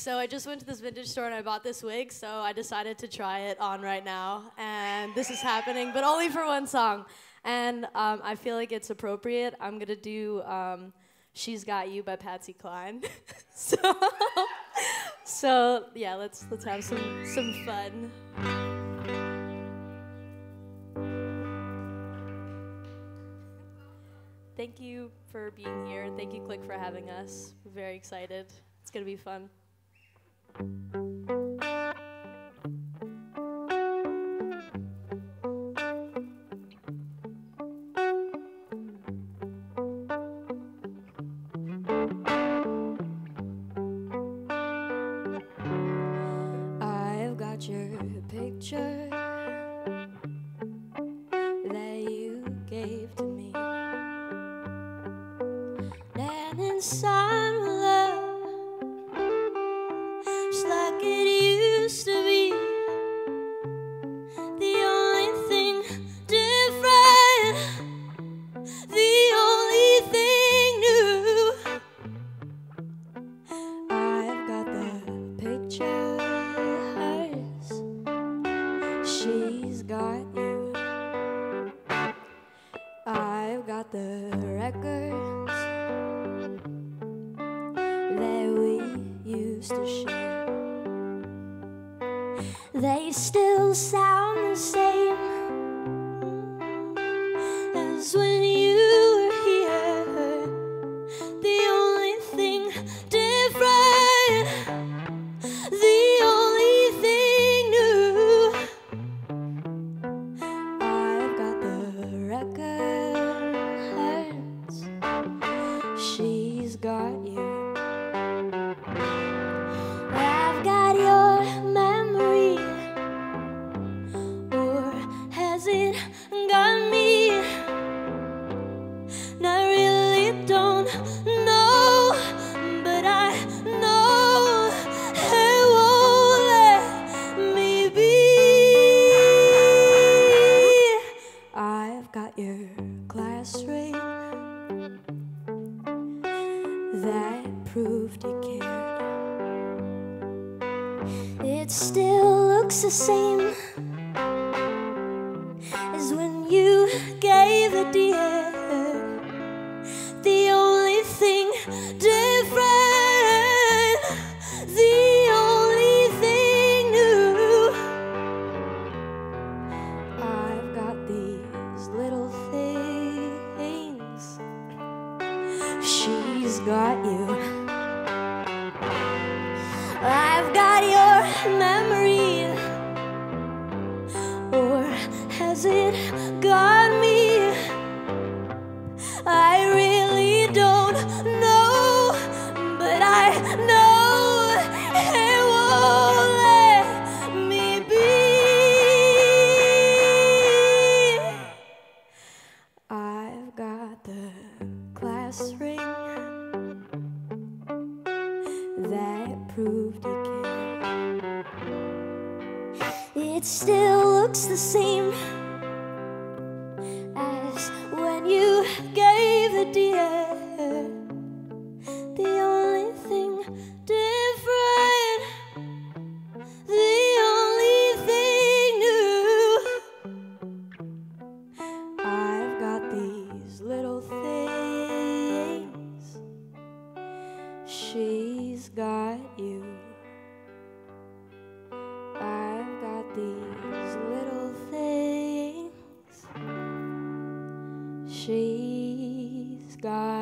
So I just went to this vintage store and I bought this wig, so I decided to try it on right now. And this is happening, but only for one song. And I feel like it's appropriate. I'm gonna do She's Got You by Patsy Cline. so, so yeah, let's have some fun. Thank you for being here. Thank you, Click, for having us. We're very excited. It's gonna be fun. I've got your picture that you gave to me. And inside my love, just like it used to be. The only thing different, the only thing new. I've got the pictures, she's got you. I've got the records that we used to share. They still sound the same as when you were here. The only thing different, the only thing new. I've got the records, she's got you. I've got your memory, or has it got me? And I really don't know, but I know it won't let me be. I've got your class ring that proved you cared. It still looks the same as when you gave the deer. The only thing different, the only thing new. I've got these little things, she's got you. I've got your memory, or has it got me? I really don't know, but I know it won't let me be. I've got the class ring that proved you cared. It still looks the same as when you gave the deer. The only thing different, the only thing new. I've got these little things, she's got you. I've got these little things, she's got